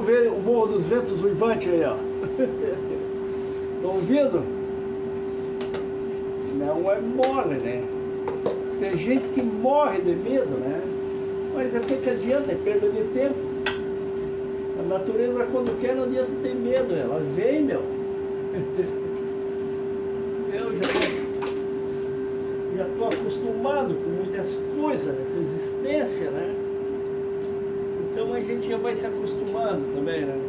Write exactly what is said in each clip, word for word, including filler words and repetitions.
ver o Morro dos Ventos Uivantes aí, ó. Estão ouvindo? Não é mole, né? Tem gente que morre de medo, né? Mas o que, que adianta? É perda de tempo. A natureza, quando quer, não adianta ter medo. Ela vem, meu. Eu já já estou acostumado com muitas coisas nessa existência, né? Então a gente já vai se acostumando também, né?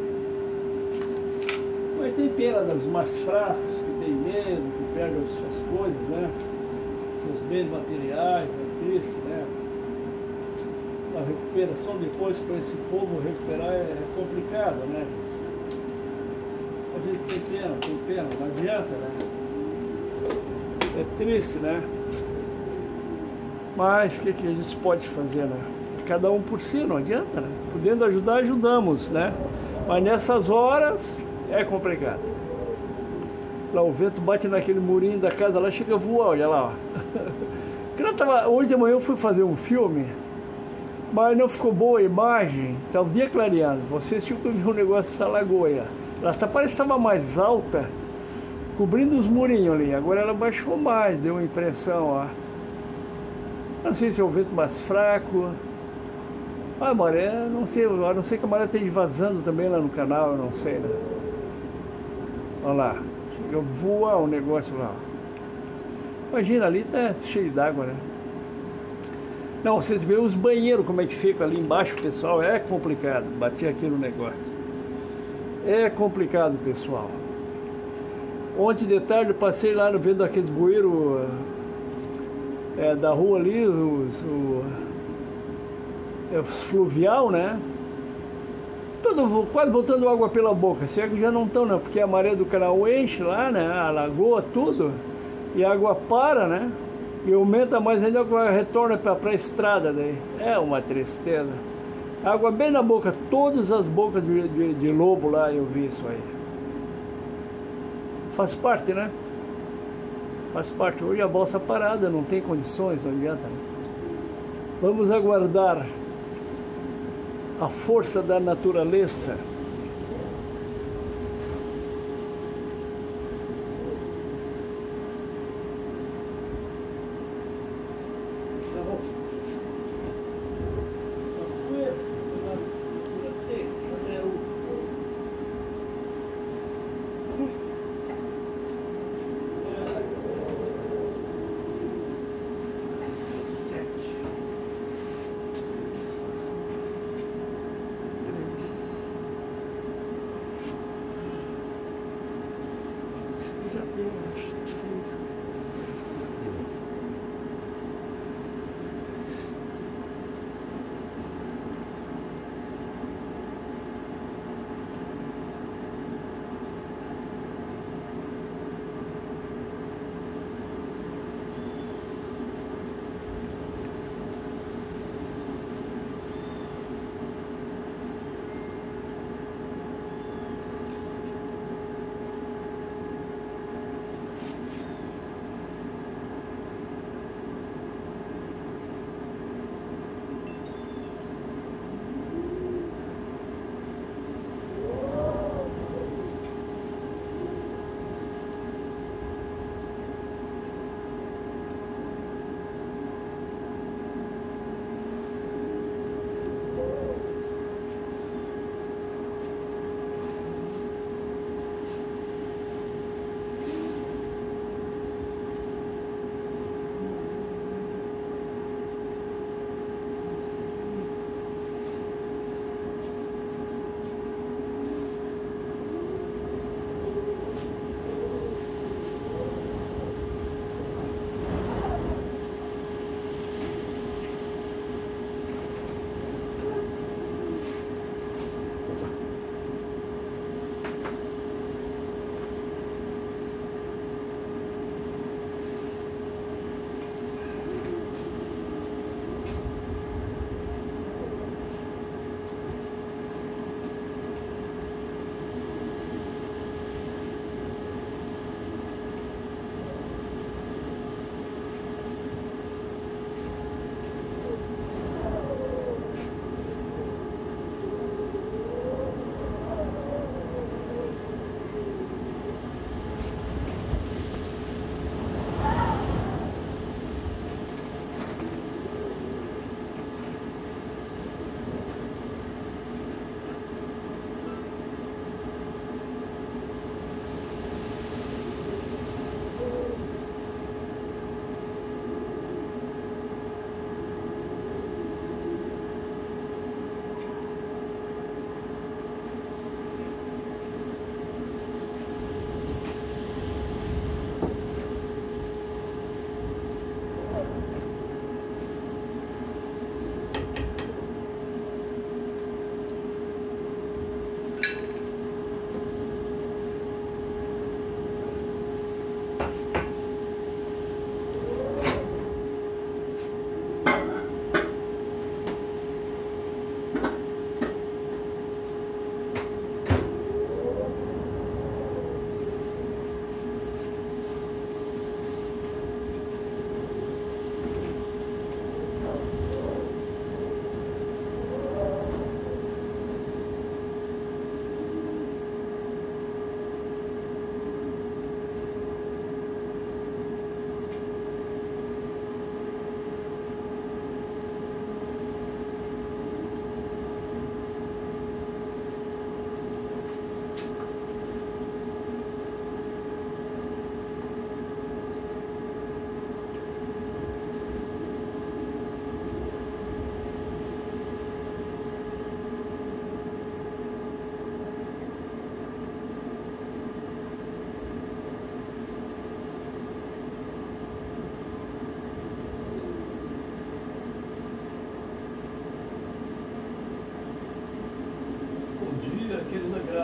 Mas tem pena dos mais fracos, que tem medo, que perdem as suas coisas, né? Seus bens materiais, é triste, né? A recuperação depois para esse povo recuperar é complicado, né? A gente tem pena, tem pena, não adianta, né? É triste, né? Mas o que, que a gente pode fazer, né? Cada um por si, não adianta, né? Podendo ajudar, ajudamos, né? Mas nessas horas é complicado. Lá o vento bate naquele murinho da casa, lá chega a voar, olha lá, ó. Tava, hoje de manhã eu fui fazer um filme, mas não ficou boa a imagem, tá o dia clareando. Vocês tinham que ver um negócio dessa lagoa aí, ó. Ela tá, parece que estava mais alta, cobrindo os murinhos ali. Agora ela baixou mais, deu uma impressão, ó. Não sei se é o vento mais fraco. Ah, a maré, não sei, a não ser que a maré esteja vazando também lá no canal, eu não sei, né? Olha lá, chega a voar o negócio lá. Imagina, ali tá cheio d'água, né? Não, vocês veem os banheiros, como é que fica ali embaixo, pessoal, é complicado, bater aqui no negócio. É complicado, pessoal. Ontem de tarde eu passei lá no vendo aqueles bueiros é, da rua ali, os, o, é, os fluvial, né? Todo, quase botando água pela boca. Se é que já não estão, não, porque a maré do canal enche lá, né? A lagoa, tudo, e a água para, né? E aumenta mais ainda, a retorna para a estrada daí. É uma tristeza. Água bem na boca, todas as bocas de, de, de lobo lá, eu vi isso aí. Faz parte, né? Faz parte. Hoje a balsa parada, não tem condições, não adianta, né? Vamos aguardar a força da natureza.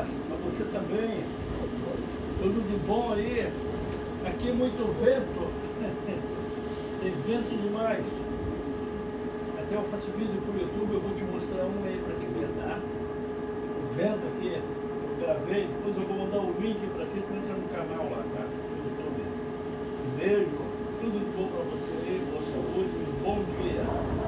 abraço para você também. Tudo de bom aí. Aqui é muito vento. Tem vento demais. Até eu faço vídeo pro YouTube, eu vou te mostrar um aí para te ver, tá? O vento aqui, eu gravei, depois eu vou mandar o link para ti, tu entra no canal lá, tá? No YouTube. Um beijo, tudo de bom para você aí, boa saúde, um bom dia.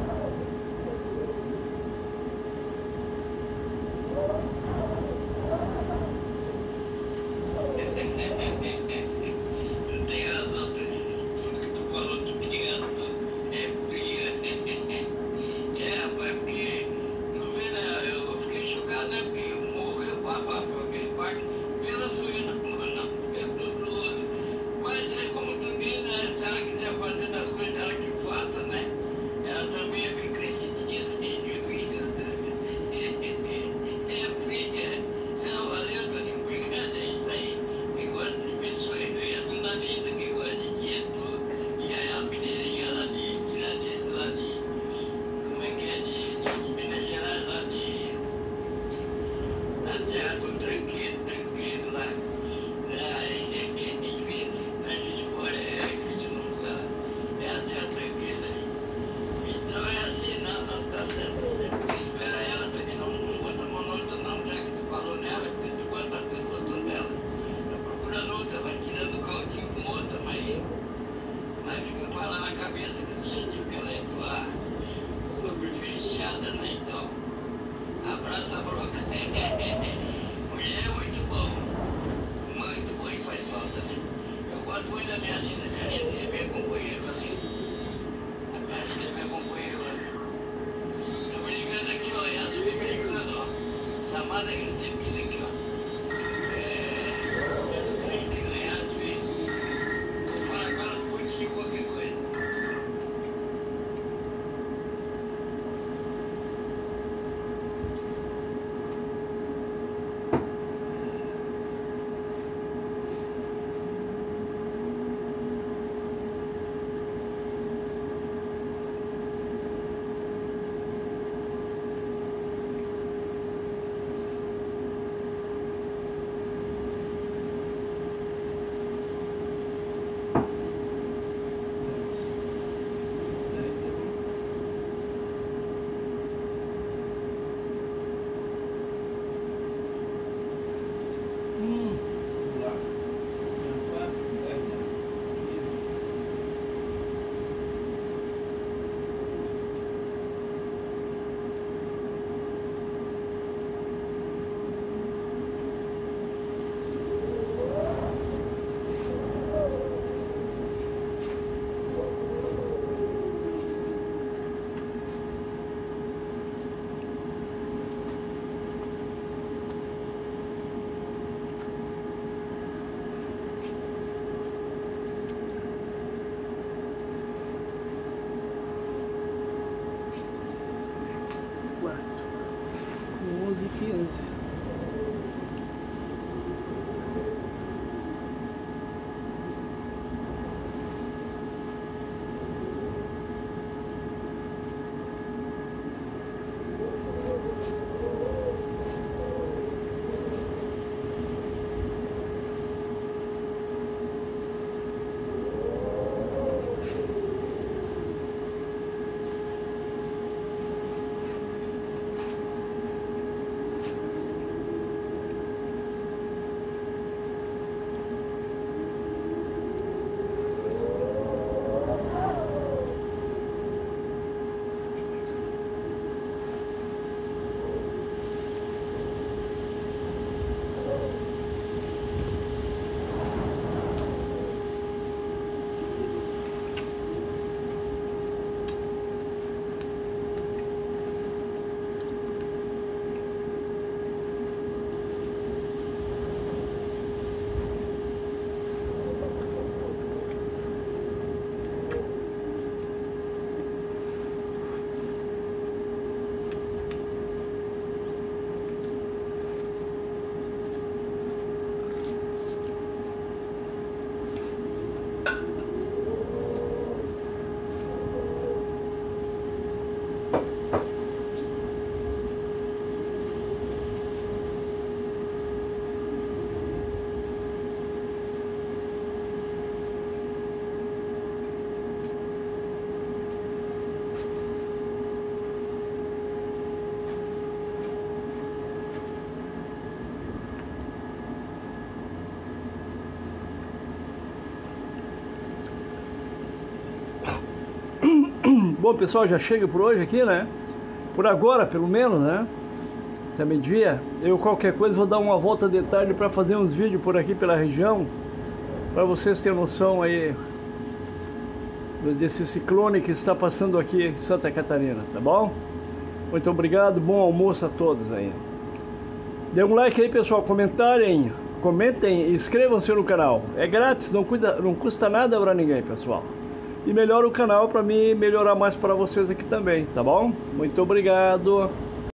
Tem razão, tudo que tu falou, tu tem razão. É fria. É, rapaz, porque, não vê, né? Eu fiquei chocado, né? Porque morreu papá por aquele parque pela suína, não, pelo mas é como também, né? Se ela quiser fazer das coisas dela, que faça, né? Ela também Bom, pessoal, já chega por hoje aqui, né? Por agora, pelo menos, né? Até meio-dia. Eu, qualquer coisa, vou dar uma volta de tarde para fazer uns vídeos por aqui pela região, para vocês terem noção aí desse ciclone que está passando aqui em Santa Catarina, tá bom? Muito obrigado, bom almoço a todos aí. Dê um like aí, pessoal, comentarem, comentem e inscrevam-se no canal. É grátis, não, cuida, não custa nada para ninguém, pessoal. E melhora o canal para mim melhorar mais para vocês aqui também, tá bom? Muito obrigado.